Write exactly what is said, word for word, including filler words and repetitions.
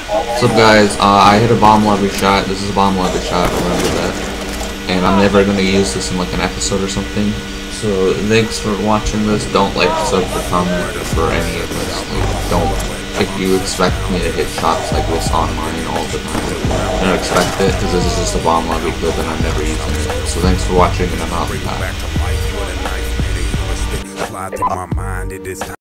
What's up, guys? Uh, I hit a Bomblobby shot. This is a Bomblobby shot, remember that. And I'm never going to use this in like an episode or something. So thanks for watching this. Don't like, sub, or comment for any of this. Like, don't, if you expect me to hit shots like this on mine all the time, don't expect it, because this is just a Bomblobby clip and I'm never using it. So thanks for watching, and I'm out. Bye.